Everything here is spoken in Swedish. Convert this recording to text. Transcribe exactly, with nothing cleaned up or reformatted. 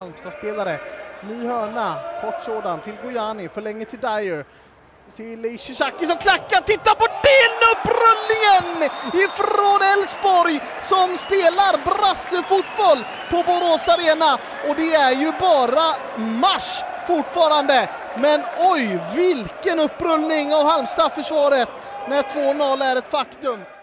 Halmstad-spelare. Ny hörna, kort sådan till Gojani, förlänger till Dyer. Till Ishizaki som klackar, titta på den upprullningen ifrån Elfsborg som spelar brassefotboll på Borås Arena. Och det är ju bara mars fortfarande. Men oj, vilken upprullning av Halmstad-försvaret när två noll är ett faktum.